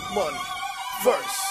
Money first.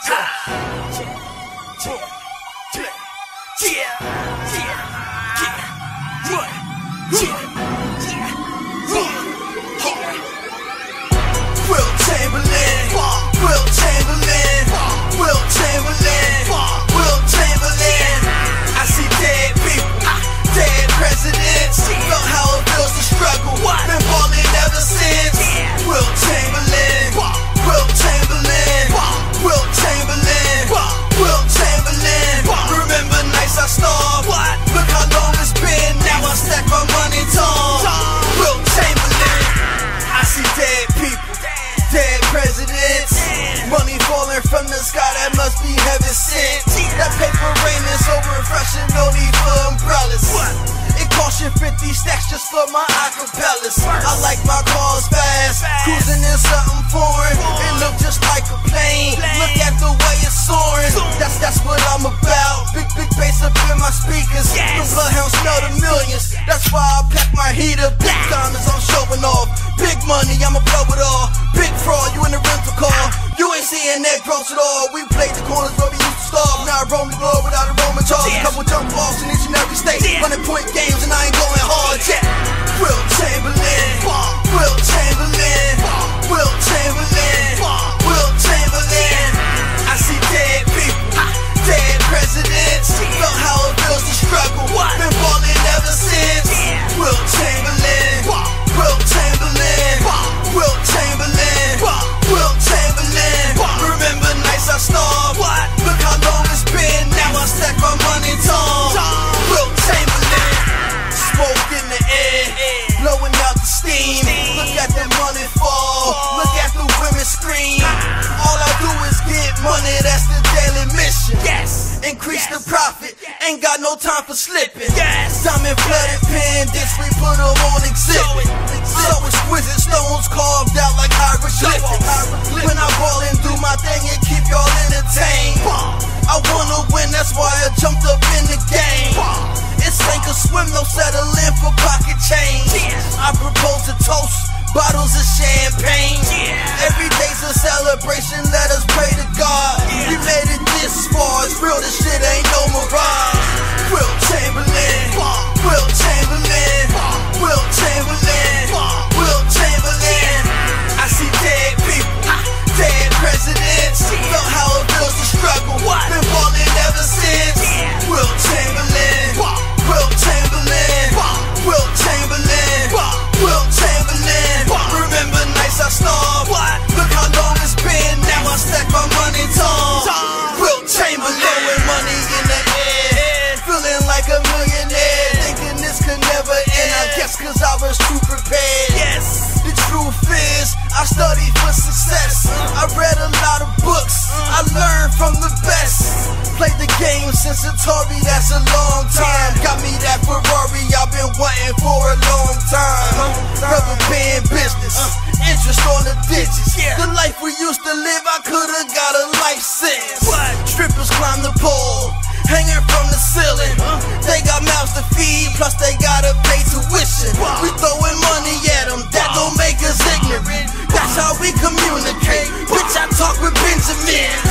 Wilt Chamberlain, Wilt Chamberlain, Wilt Chamberlain, Wilt Chamberlain. I see dead people, dead presidents. Felt how it feels to struggle, been falling ever since. Wilt Chamberlain, Wilt Chamberlain, Wilt Chamberlain, Wilt Chamberlain. Remember nights I starved, look how long it's been. Now I stack my money tall. Wilt Chamberlain. I see dead people, dead presidents. Money falling from the sky, that must be heaven sent. That paper rain is so refreshing, no need for umbrellas. It cost you 50 stacks just for my acapellas. I like my cars fast, cruising in something foreign. It look just like a plane, look at the way it's soaring. That's what I'm about, big bass up in my speakers. The bloodhounds smell the millions, that's why I pack my heater. Big diamonds I'm showing off, big money I'ma blow it all. Big fraud, you in the rental car, you ain't seeing that gross at all. We played the corners where we used to starve, now I roam the globe without a Roman charge. Couple jump offs in each and every state, running point games and I ain't going hard yet. Wilt Chamberlain, Wilt Chamberlain, Wilt Chamberlain, Wilt Chamberlain. I see dead people, dead presidents. Felt how it feels to struggle, been falling ever since. Wilt Chamberlain, Wilt Chamberlain, Wilt Chamberlain, Wilt Chamberlain. Remember nights I starved, look how long it's been. Now I stack my money tall. Wilt Chamberlain. Smoke in the air, blowing out the steam. Look at that money fall, look at the women scream. All I do is get money, that's the daily mission. Increase the profit, ain't got no time for slipping. Diamond flooded pendants, we put them on exhibit. So exquisite, stones carved out like hieroglyphics. When I ball and do my thing and keep y'all entertained. I wanna win, that's why I jumped up in the game. It's sink or swim, no settling for pocket change. I propose a toast, bottles of champagne. Every day's a celebration, let us pray to God. We made it this far, it's real, this shit ain't no mirage. Wilt Chamberlain, Wilt Chamberlain, Wilt Chamberlain, Wilt Chamberlain. I see dead people, dead presidents. Felt how it feels to struggle, been falling ever since. Wilt Chamberlain, Wilt Chamberlain, Wilt Chamberlain, Wilt Chamberlain. Remember nights I starved, look how long it's been. Now I stack my money tall. Wilt Chamberlain. Throwing money in the air, feeling like a millionaire, thinking this could never end. I guess cause I was too prepared. The truth is, I studied for success. I read a lot of books, I learned from the best. Played the game since Atari, that's a long time. Got me that Ferrari, I've been wanting for a long time. Rubber band business, interest on the digits. The life we used to live, I could've got a life sentence. Strippers climb the pole, hanging from the ceiling. They got mouths to feed, plus they gotta pay tuition. We throwing money at them, that don't make us ignorant. That's how we communicate. Bitch, I talk with Benjamin.